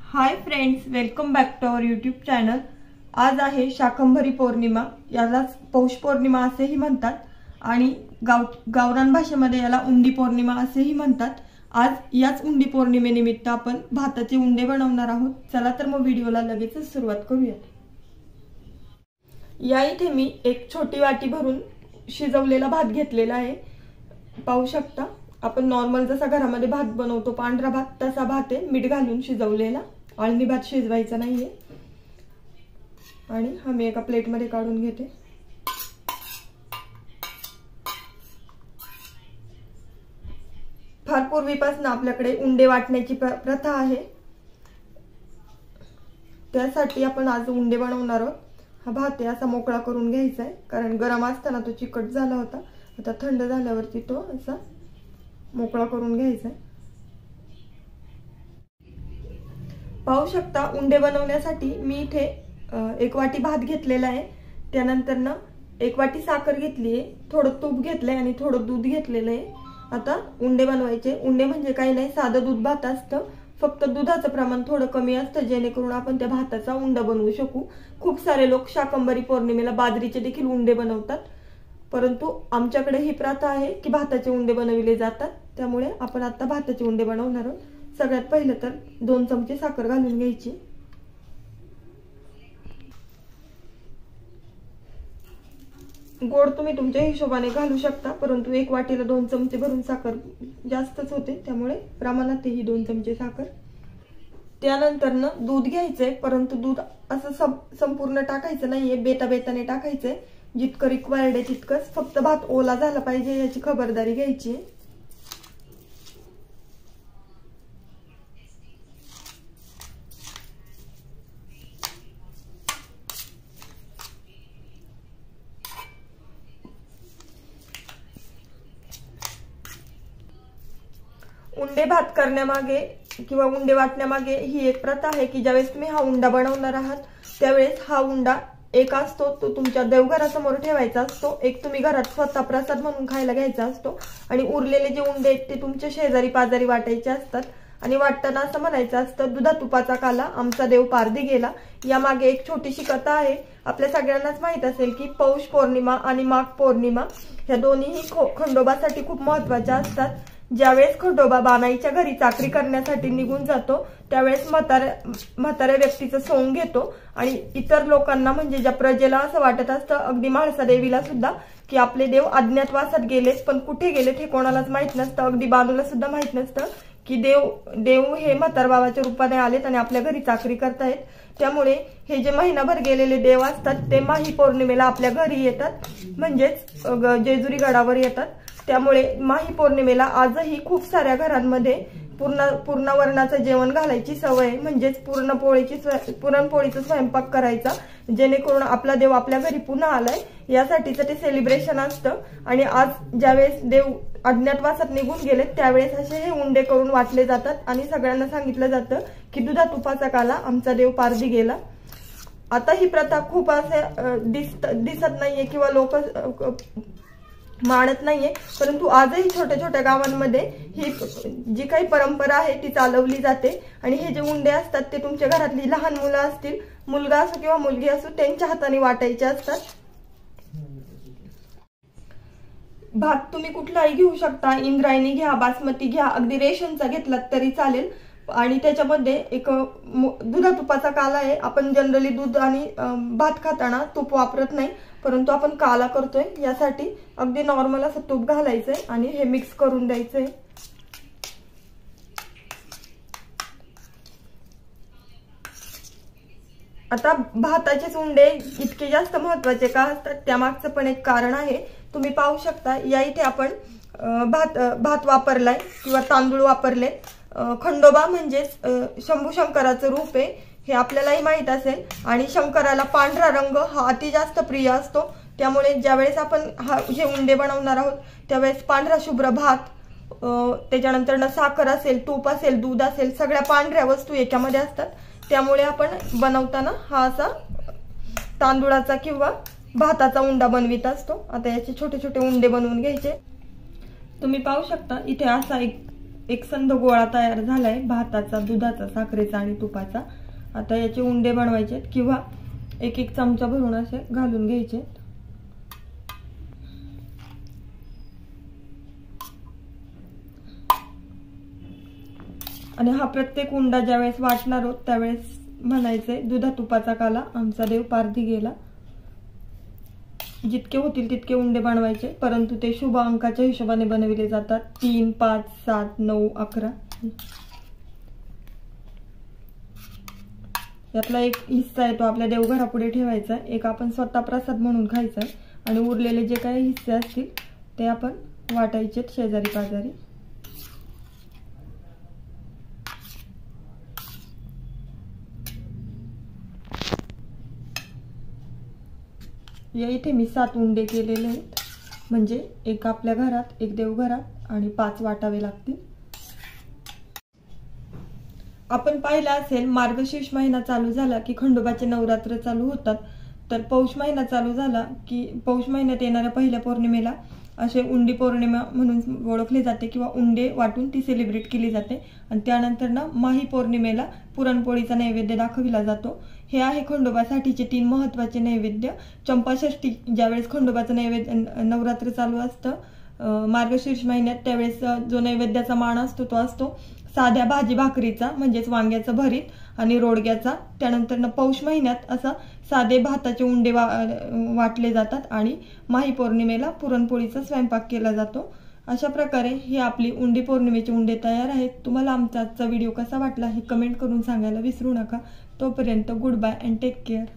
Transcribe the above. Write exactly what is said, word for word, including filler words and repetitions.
High friends, welcome back to our YouTube channel. आज आहे शाकंभरी पौर्णिमा, यालाच पौष पौर्णिमा असेही म्हणतात आणि गाव गावरान भाषेमध्ये याला उंडी पौर्णिमा असेही म्हणतात। आज याच उंडी पौर्णिमेनिमित्त आपण भाताचे उंडे बनवणार आहोत। चला तर मग व्हिडिओला लगेच सुरुवात करूया। या इथे मी एक छोटी वाटी भरून शिजवलेला भात घेतलेला आहे। पाहू शकता, आपण नॉर्मल जसा घरामध्ये भात बनवतो पांढरा भात तसा भात आहे, मीठ घालून शिजवलेला। आळणी भात शिजवायचा नाहीये। आणि हा मी एका प्लेट मध्ये काढून घेते। फार पूर्वीपासून आपल्याकडे उंडे वाटण्याची प्रथा आहे, त्यासाठी आपण आज उंडे बनवणार आहोत। हा भात असा मोकळा करून घ्यायचा आहे, कारण गरम असताना तो चिकट झाला होता। आता थंड झाल्यावरती तो असा मोकळा करून घ्यायचा आहे। पाहू शकता, उंडे बनवण्यासाठी मी इथे एक वाटी भात घेतलेला आहे। त्यानंतर ना एक वाटी साखर घेतली आहे, थोडं तूप घेतलंय आणि थोडं दूध घेतलेलं आहे। आता उंडे बनवायचे। उंडे म्हणजे काही नाही, साधं दूध भात असतं, फक्त दुधाचं प्रमाण थोडं कमी असतं, जेणेकरून आपण त्या भाताचा उंडा बनवू शकू। खूप सारे लोक शाकंभरी पौर्णिमेला बाजरीचे देखील उंडे बनवतात, परंतु आमच्याकडे ही प्रथा आहे की भाताचे उंडे बनविले जातात, त्यामुळे आपण आता भाताचे उंडे बनवणार आहोत। सगळ्यात पहिले तर दोन चमचे साखर घालून घ्यायची। गोड तुम्ही तुमच्या हिशोबाने घालू शकता, परंतु एक वाटीला दोन चमचे भरून साखर जास्तच होते, त्यामुळे प्रमाणात ही दोन चमचे साखर। त्यानंतर ना दूध घ्यायचंय, परंतु दूध असं संपूर्ण टाकायचं नाहीये, बेता बेताने टाकायचंय। जितकं रिक्वायर्ड आहे तितकंच, फक्त भात ओला झाला पाहिजे याची खबरदारी घ्यायची। उंडे भात करण्यामागे किंवा उंडे वाटण्यामागे ही एक प्रथा आहे की ज्यावेळेस तुम्ही हा उंडा बनवणार आहात त्यावेळेस हा उंडा एक असतो तो तुमच्या देवघरासमोर ठेवायचा असतो, एक तुम्ही घरात स्वतः प्रसाद म्हणून खायला घ्यायचा असतो आणि उरलेले जे उंडे आहेत ते तुमच्या शेजारी पाजारी वाटायचे असतात। आणि वाटताना असं म्हणायचं असतं, दुधा तुपाचा काला आमचा देव पारधी गेला। यामागे एक छोटीशी कथा आहे। आपल्या सगळ्यांनाच माहित असेल की पौष पौर्णिमा आणि माघ पौर्णिमा ह्या दोन्हीही खंडोबासाठी खूप महत्त्वाच्या असतात। ज्यावेळेस खंडोबा बानाईच्या घरी चाकरी करण्यासाठी निघून जातो त्यावेळेस म्हाताऱ्या म्हाताऱ्या व्यक्तीचं सोंग घेतो आणि इतर लोकांना म्हणजे ज्या प्रजेला असं वाटत असतं, अगदी म्हाळसा देवीला सुद्धा, की आपले देव अज्ञातवासात गेलेत, पण कुठे गेलेत हे कोणालाच माहित नसतं। अगदी बानूला सुद्धा माहित नसतं की देव देव हे म्हातारबाबाच्या रूपाने आलेत आणि आपल्या घरी चाकरी करतायत। त्यामुळे हे जे महिनाभर गेलेले देव असतात ते माही पौर्णिमेला आपल्या घरी येतात, म्हणजेच जेजुरी गडावर येतात। त्यामुळे माही पौर्णिमेला आजही खूप साऱ्या घरांमध्ये पूर्ण पूर्णवर्णाचं जेवण घालायची सवय, म्हणजेच पुरणपोळीची पुरणपोळीचा स्वयंपाक करायचा, जेणेकरून आपला देव आपल्या घरी पुन्हा आलाय यासाठीचं ते सेलिब्रेशन असतं। आणि आज ज्यावेळेस देव अज्ञातवासात निघून गेले त्यावेळेस असे हे उंडे करून वाटले जातात आणि सगळ्यांना सांगितलं जातं की दुधा तुपाचा काला आमचा देव पारधी गेला। आता ही प्रथा खूप असे दिसत नाहीये किंवा लोक मानत नाहीये, परंतु आजही छोट्या छोट्या गावांमध्ये ही जी काही परंपरा आहे ती चालवली जाते। आणि हे जे उंडे असतात ते तुमच्या घरातली लहान मुलं असतील, मुलगा असो किंवा मुलगी असो, त्यांच्या हाताने वाटायचे असतात। भात तुम्ही कुठलाही घेऊ शकता, इंद्रायणी घ्या, बासमती घ्या, अगदी रेशनचा घेतलात तरी चालेल। आणि त्याच्यामध्ये एक दुधा तुपाचा काला आहे। आपण जनरली दूध आणि भात खाताना तूप वापरत नाही, परंतु आपण काला करतोय यासाठी अगदी नॉर्मल असं तूप घालायचंय आणि हे मिक्स करून द्यायचंय। आता भाताचे उंडे इतके जास्त महत्वाचे का असतात त्यामागचं पण एक कारण आहे। तुम्ही पाहू शकता, या इथे आपण भात भात वापरलाय किंवा तांदूळ वापरले। खंडोबा म्हणजेच शंभू शंकराचं रूप आहे हे आपल्यालाही माहित असेल, आणि शंकराला पांढरा रंग हा अति जास्त प्रिय असतो। त्यामुळे ज्यावेळेस आपण हा हे उंडे बनवणार आहोत त्यावेळेस पांढरा शुभ्र भात, त्याच्यानंतर साखर असेल, तूप असेल, दूध असेल, सगळ्या पांढऱ्या वस्तू याच्यामध्ये असतात। त्यामुळे आपण बनवताना हा असा तांदूळाचा किंवा भाताचा उंडा बनवित असतो। आता याचे छोटे छोटे उंडे बनवून घ्यायचे। तुम्ही पाहू शकता इथे असा एक एक संध गोळा तयार झालाय भाताचा, दुधाचा, साखरेचा आणि तुपाचा. आता याचे उंडे बनवायचे किंवा एक एक चमचा भरून असे घालून घ्यायचे. आणि हा प्रत्येक उंडा ज्यावेळेस वाटणार आहोत त्यावेळेस म्हणायचंय दुधा तुपाचा काला आमचा देव पारधी गेला. जितके होतील तितके उंडे बनवायचे, परंतु ते शुभ अंकाच्या हिशोबाने बनविले जातात. तीन, पाच, सात, नऊ, अकरा. यातला एक हिस्सा आहे तो आपल्या देवघरापुढे ठेवायचा, एक आपण स्वतः प्रसाद म्हणून खायचा आणि उरलेले जे काही हिस्से असतील ते आपण वाटायचे शेजारी पाजारी. या इथे मी सात उंडे केलेले आहेत, म्हणजे एक आपल्या घरात, एक देवघरात आणि पाच वाटावे लागतील. आपण पाहिलं असेल मार्गशीर्ष महिना चालू झाला की खंडोबाचे नवरात्र चालू होतात. तर पौष महिना चालू झाला की पौष महिन्यात येणाऱ्या पहिल्या पौर्णिमेला असे उंडी पौर्णिमा म्हणून ओळखले जाते किंवा उंडे वाटून ती सेलिब्रेट केली जाते. आणि त्यानंतर ना माही पौर्णिमेला पुरणपोळीचा नैवेद्य दाखविला जातो. हे आहे खंडोबासाठीचे तीन महत्त्वाचे नैवेद्य. चंपाषष्ठी ज्यावेळेस खंडोबाचं नैवेद्य नवरात्र चालू असतं मार्गशीर्ष महिन्यात, त्यावेळेस जो नैवेद्याचा मान असतो तो असतो साध्या भाजी भाकरीचा, म्हणजेच वांग्याचं भरीत आणि रोडग्याचा. त्यानंतर ना पौष महिन्यात असं साधे भाताचे उंडे वा वाटले जातात आणि माही पौर्णिमेला पुरणपोळीचा स्वयंपाक केला जातो. अशा प्रकारे ही आपली उंडी पौर्णिमेचे उंडे तयार आहेत. तुम्हाला आमचा आजचा व्हिडिओ कसा वाटला हे कमेंट करून सांगायला विसरू नका. तोपर्यंत good bye and take care.